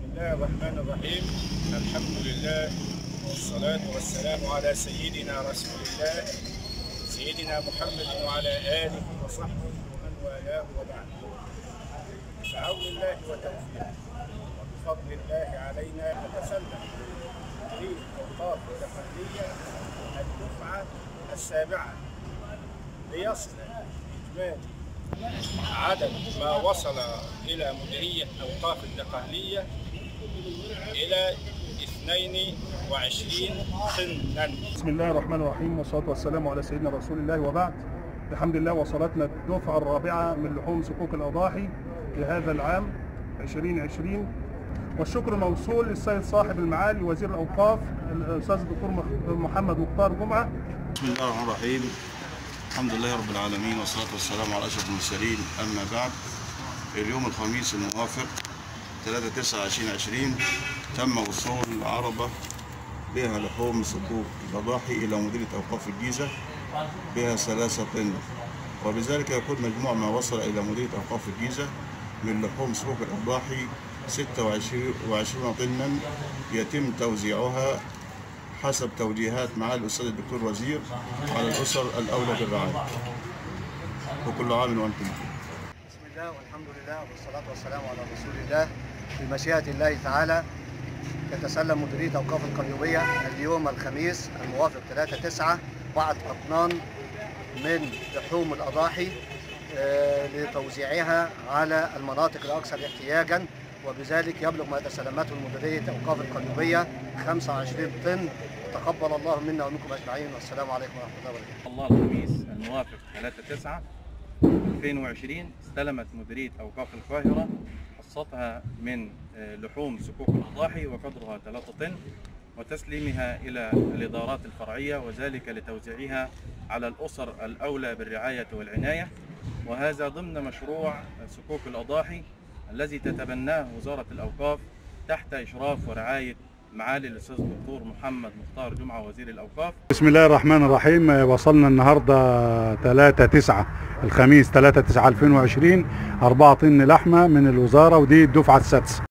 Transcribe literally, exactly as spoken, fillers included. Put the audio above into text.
الله الرحمن الرحيم. الحمد لله والصلاة والسلام على سيدنا رسول الله سيدنا محمد وعلى آله وصحبه ومن والاه وبعد. بعون الله وتوفيقه وبفضل الله علينا نتسلم تدريب أوقاف التقليدية الدفعة السابعة ليصل إجمالي عدد ما وصل إلى مديرية أوقاف الدقهلية إلى اثنين وعشرين طنا. بسم الله الرحمن الرحيم والصلاة والسلام على سيدنا رسول الله وبعد. الحمد لله وصلتنا الدفعة الرابعة من لحوم صكوك الأضاحي لهذا العام عشرين عشرين، والشكر موصول للسيد صاحب المعالي وزير الأوقاف الأستاذ الدكتور محمد مختار جمعة. بسم الله الرحمن الرحيم. الحمد لله رب العالمين والصلاة والسلام على أشرف المرسلين. أما بعد، اليوم الخميس الموافق ثلاثة تسعة ألفين وعشرين تم وصول عربة بها لحوم صكوك الأضاحي إلى مديرية أوقاف الجيزة بها ثلاثة طن، وبذلك يكون مجموع ما وصل إلى مديرية أوقاف الجيزة من لحوم صكوك الأضاحي ستة وعشرين طنا يتم توزيعها حسب توجيهات معالي الأستاذ الدكتور وزير على الأسر الأولى بالرعاية. وكل عام وأنتم بخير. بسم الله والحمد لله والصلاة والسلام على رسول الله. بمشيئة الله تعالى تتسلم مديرية أوقاف القليوبية اليوم الخميس الموافق ثلاثة تسعة بعض أطنان من لحوم الأضاحي لتوزيعها على المناطق الأكثر احتياجا، وبذلك يبلغ ما تسلمته مديرية أوقاف القليوبية خمسة وعشرين طن. تقبل الله منا ومنكم أجمعين، والسلام عليكم ورحمة الله وبركاته. الله الخميس الموافق ثلاثة تسعة ألفين وعشرين استلمت مديرية أوقاف القاهرة حصتها من لحوم صكوك الأضاحي وقدرها ثلاثة طن، وتسليمها إلى الإدارات الفرعية، وذلك لتوزيعها على الأسر الأولى بالرعاية والعناية، وهذا ضمن مشروع صكوك الأضاحي الذي تتبناه وزارة الأوقاف تحت إشراف ورعاية معالي الأستاذ الدكتور محمد مختار جمعة وزير الأوقاف. بسم الله الرحمن الرحيم. وصلنا النهارده ثلاثة تسعة الخميس ثلاثة تسعة ألفين وعشرين أربعة طن لحمة من الوزارة، ودي الدفعة السادسة.